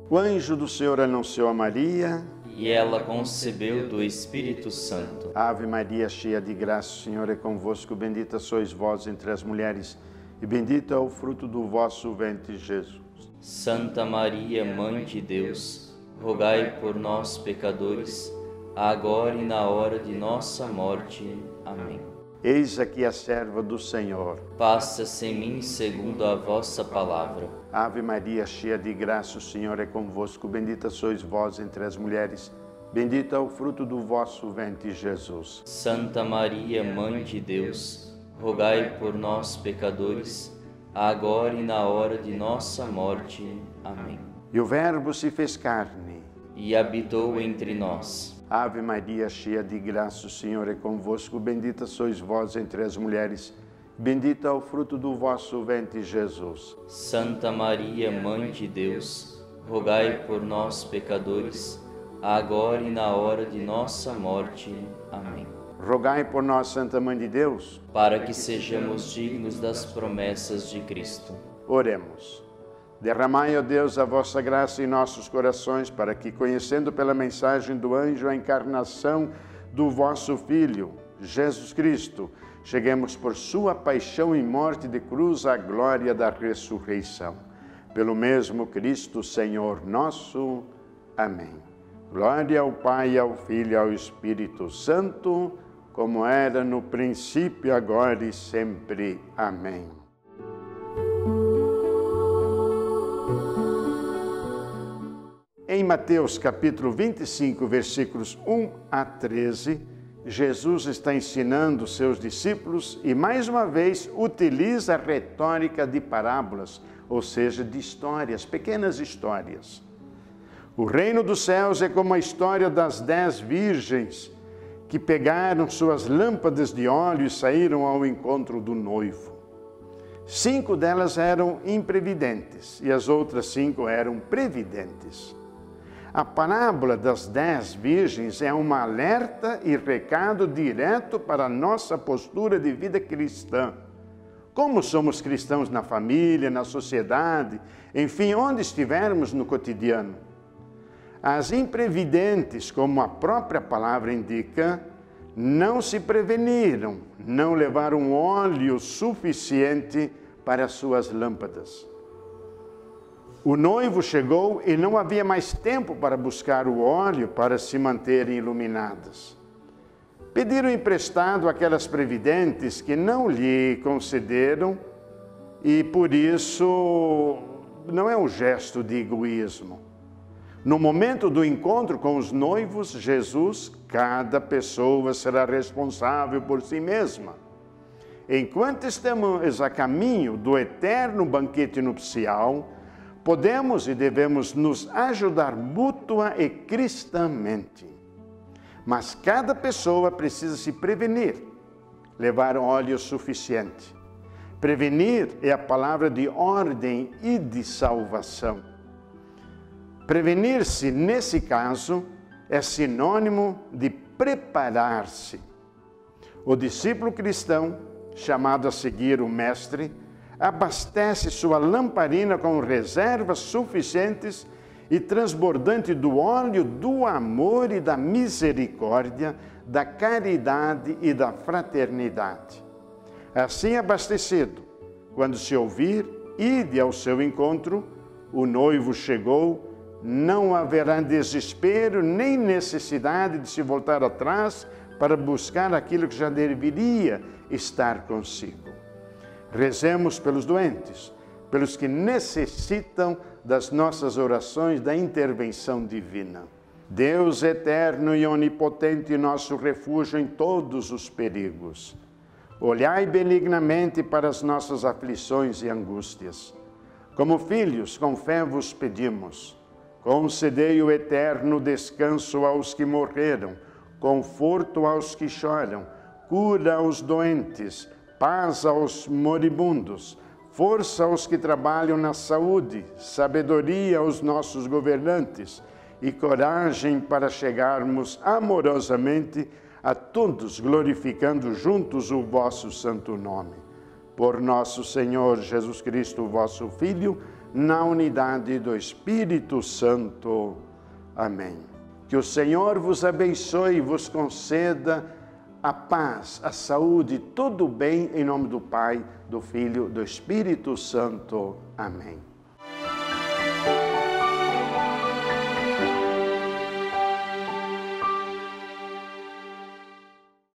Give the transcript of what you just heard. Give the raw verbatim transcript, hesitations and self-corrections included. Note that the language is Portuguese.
O anjo do Senhor anunciou a Maria, e ela concebeu do Espírito Santo. Ave Maria, cheia de graça, o Senhor é convosco, bendita sois vós entre as mulheres, e bendito é o fruto do vosso ventre, Jesus. Santa Maria, Mãe de Deus, rogai por nós, pecadores, agora e na hora de nossa morte. Amém. Eis aqui a serva do Senhor. Faça-se em mim segundo a vossa palavra. Ave Maria, cheia de graça, o Senhor é convosco, bendita sois vós entre as mulheres, bendito é o fruto do vosso ventre, Jesus. Santa Maria, Mãe de Deus, rogai por nós, pecadores, agora e na hora de nossa morte. Amém. E o Verbo se fez carne e habitou entre nós. Ave Maria, cheia de graça, o Senhor é convosco, bendita sois vós entre as mulheres, bendito é o fruto do vosso ventre, Jesus. Santa Maria, Mãe de Deus, rogai por nós, pecadores, agora e na hora de nossa morte. Amém. Rogai por nós, Santa Mãe de Deus, para que sejamos dignos das promessas de Cristo. Oremos. Derramai, ó Deus, a vossa graça em nossos corações, para que, conhecendo pela mensagem do anjo a encarnação do vosso Filho, Jesus Cristo, cheguemos por sua paixão e morte de cruz à glória da ressurreição. Pelo mesmo Cristo, Senhor nosso. Amém. Glória ao Pai, ao Filho e ao Espírito Santo, como era no princípio, agora e sempre. Amém. Em Mateus capítulo vinte e cinco, versículos um a treze, Jesus está ensinando seus discípulos e, mais uma vez, utiliza a retórica de parábolas, ou seja, de histórias, pequenas histórias. O reino dos céus é como a história das dez virgens que pegaram suas lâmpadas de óleo e saíram ao encontro do noivo. Cinco delas eram imprevidentes e as outras cinco eram previdentes. A parábola das dez virgens é um alerta e recado direto para a nossa postura de vida cristã. Como somos cristãos na família, na sociedade, enfim, onde estivermos no cotidiano. As imprevidentes, como a própria palavra indica, não se preveniram, não levaram óleo suficiente para as suas lâmpadas. O noivo chegou e não havia mais tempo para buscar o óleo para se manterem iluminadas. Pediram emprestado aquelas previdentes que não lhe concederam e, por isso, não é um gesto de egoísmo. No momento do encontro com os noivos, Jesus, cada pessoa será responsável por si mesma. Enquanto estamos a caminho do eterno banquete nupcial, podemos e devemos nos ajudar mútua e cristamente. Mas cada pessoa precisa se prevenir, levar óleo suficiente. Prevenir é a palavra de ordem e de salvação. Prevenir-se, nesse caso, é sinônimo de preparar-se. O discípulo cristão, chamado a seguir o Mestre, abastece sua lamparina com reservas suficientes e transbordante do óleo do amor e da misericórdia, da caridade e da fraternidade. Assim abastecido, quando se ouvir, ide ao seu encontro, o noivo chegou, não haverá desespero nem necessidade de se voltar atrás para buscar aquilo que já deveria estar consigo. Rezemos pelos doentes, pelos que necessitam das nossas orações, da intervenção divina. Deus eterno e onipotente, nosso refúgio em todos os perigos. Olhai benignamente para as nossas aflições e angústias. Como filhos, com fé vos pedimos. Concedei o eterno descanso aos que morreram, conforto aos que choram, cura aos doentes, paz aos moribundos, força aos que trabalham na saúde, sabedoria aos nossos governantes e coragem para chegarmos amorosamente a todos, glorificando juntos o vosso santo nome. Por nosso Senhor Jesus Cristo, vosso Filho, na unidade do Espírito Santo. Amém. Que o Senhor vos abençoe e vos conceda a paz, a saúde, todo o bem, em nome do Pai, do Filho, do Espírito Santo. Amém.